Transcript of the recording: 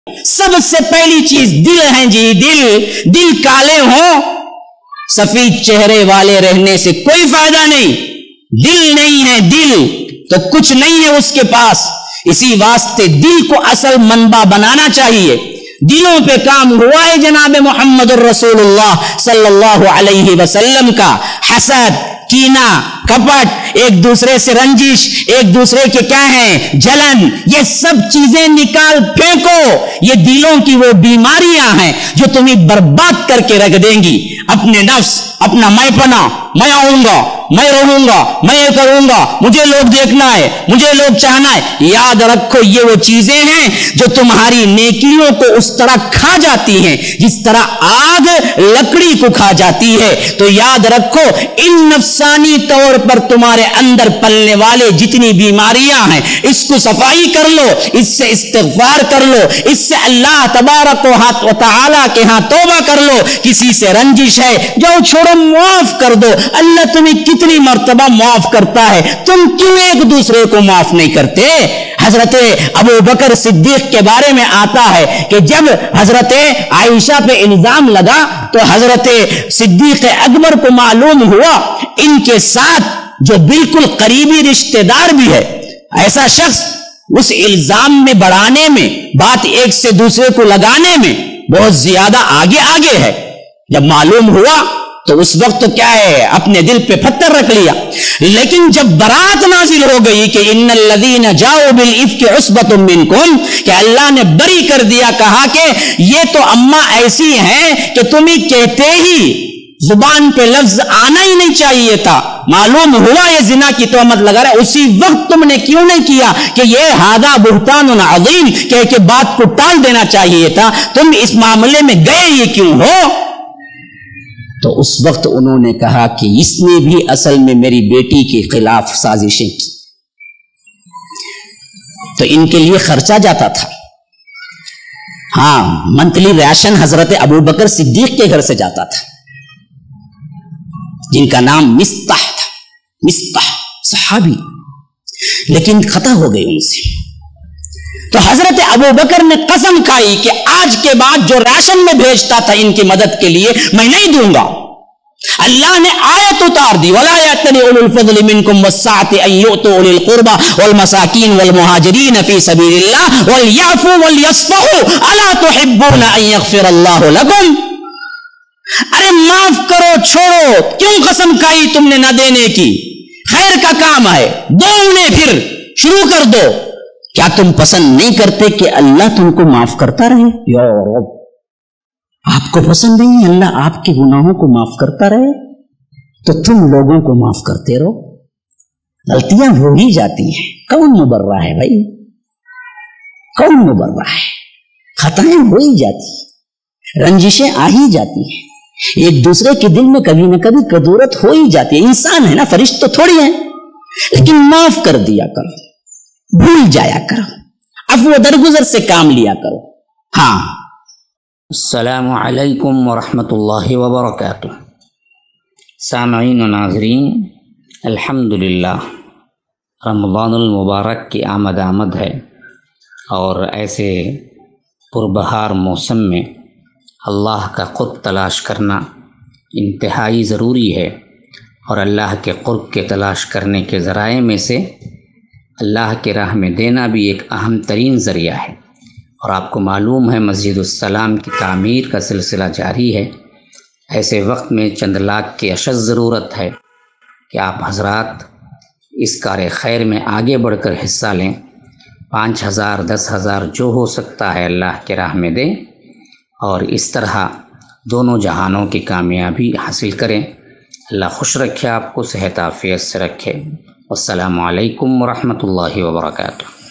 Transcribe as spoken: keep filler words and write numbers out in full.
سب سے پہلی چیز دل ہے جی، دل دل کالے ہوں سفید چہرے والے رہنے سے کوئی فائدہ نہیں. دل نہیں ہے دل تو کچھ نہیں ہے اس کے پاس. اسی واسطے دل کو اصل منبع بنانا چاہیے. دلوں پہ کام ہوا ہے جناب محمد الرسول اللہ صلی اللہ علیہ وسلم کا. حسد، کینہ، کپٹ، ایک دوسرے سے رنجش، ایک دوسرے کے کیا ہیں جلن، یہ سب چیزیں نکال پھینکو. یہ دلوں کی وہ بیماریاں ہیں جو تمہیں برباد کر کے رکھ دیں گی. اپنے نفس، اپنا میں پنا، میں آؤں گا، میں رہوں گا، میں یہ کروں گا، مجھے لوگ دیکھنا ہے، مجھے لوگ چاہنا ہے. یاد رکھو یہ وہ چیزیں ہیں جو تمہاری نیکیوں کو اس طرح کھا جاتی ہیں جس طرح آگ لکڑی کو کھا جاتی ہے. تو یاد رکھو ان نفسانی طور پر تمہارے اندر پلنے والے جتنی بیماریاں ہیں اس کو صفائی کر لو، اس سے استغفار کر لو، اس سے اللہ تبارک و تعالی کے ہاں توبہ کر لو. کسی سے رنجش ہے جاؤ چھوڑو، معاف کر دو. اللہ تمہیں کتنی مرتبہ معاف کرتا ہے، تم کیوں ایک دوسرے کو معاف نہیں کرتے؟ حضرت ابو بکر صدیق کے بارے میں آتا ہے کہ جب حضرت عائشہ پہ الزام لگا تو حضرت صدیق اکبر کو معلوم ہوا ان کے ساتھ جو بالکل قریبی رشتہ دار بھی ہے، ایسا شخص اس الزام میں بڑھانے میں، بات ایک سے دوسرے کو لگانے میں بہت زیادہ آگے آگے ہے. جب معلوم ہوا تو اس وقت تو کیا ہے اپنے دل پہ پتھر رکھ لیا. لیکن جب برات نازل ہو گئی کہ ان الذین جاؤوا بالافک عصبۃ منکم، کہ اللہ نے بری کر دیا، کہا کہ یہ تو اماں ایسی ہیں کہ تمہیں کہتے ہی زبان پہ لفظ آنا ہی نہیں چاہیے تھا، معلوم ہوا یہ زنا کی تہمت لگا رہا ہے، اسی وقت تم نے کیوں نہیں کیا کہ یہ ھذا بہتان عظیم، کہہ کے بات کو ٹال دینا چاہیے تھا، تم اس معاملے میں گئے یہ کیوں ہو؟ تو اس وقت انہوں نے کہا کہ اس نے بھی اصل میں میری بیٹی کے خلاف سازشیں کی. تو ان کے لیے خرچہ جاتا تھا. ہاں، منتھلی راشن حضرت ابو بکر صدیق کے گھر سے جاتا تھا جن کا نام مستح تھا. مستح صحابی، لیکن خطا ہو گئی ان سے. تو حضرت ابو بکر نے قسم کھائی کہ آج کے بعد جو راشن میں بھیجتا تھا ان کی مدد کے لیے میں نہیں دوں گا. اللہ نے آیت اتار دی وَلَا يَأْتَلِ أُولُو الْفَضْلِ مِنْكُمْ وَالسَّعَةِ أَنْ يُؤْتُوا أُولِي الْقُرْبَى وَالْمَسَاكِينَ وَالْمُهَاجِرِينَ فِي سَبِيلِ اللَّهِ وَلْيَعْفُوا وَلْيَصْفَحُوا أَلَا تُحِبُّونَ أَنْ يَغْفِرَ اللَّهُ لَكُمْ. ارے معاف کرو، چھوڑو، کیوں قسم کھائی تم نے نہ دینے کی؟ خیر کا کام ہے، دو انہیں پھر شروع کر دو. کیا تم پسند نہیں کرتے کہ اللہ تم کو معاف کرتا رہے؟ یا رب، آپ کو پسند نہیں اللہ آپ کے گناہوں کو معاف کرتا رہے؟ تو تم لوگوں کو معاف کرتے رہو. غلطیاں ہو ہی جاتی ہیں، کون مبرہ ہے بھائی؟ کون مبرہ ہے؟ خطائیں ہو ہی جاتی ہیں، رنجشیں آ ہی جاتی ہیں، ایک دوسرے کے دل میں کبھی نہ کبھی کدورت ہو ہی جاتی ہے. انسان ہے نا، فرشتے تو تھوڑی ہیں. لیکن معاف کر دیا کرو، بھول جایا کرو، عفو درگزر سے کام لیا کرو. ہاں. السلام علیکم ورحمۃ اللہ وبرکاتہ. سامعین و ناظرین، الحمدللہ رمضان المبارک کی آمد آمد ہے، اور ایسے پربہار موسم میں اللہ کا قرب تلاش کرنا انتہائی ضروری ہے. اور اللہ کے قرب کے تلاش کرنے کے ذرائع میں سے اللہ کے راہ میں دینا بھی ایک اہم ترین ذریعہ ہے. اور آپ کو معلوم ہے مسجد السلام کی تعمیر کا سلسلہ جاری ہے. ایسے وقت میں چند لاکھ کی اشد ضرورت ہے کہ آپ حضرات اس کار خیر میں آگے بڑھ کر حصہ لیں. پانچ ہزار دس ہزار جو ہو سکتا ہے اللہ کے راہ میں دیں، اور اس طرح دونوں جہانوں کی کامیابی حاصل کریں. اللہ خوش رکھے، آپ کو صحت عافیت سے رکھے. والسلام علیکم ورحمۃ اللہ وبرکاتہ.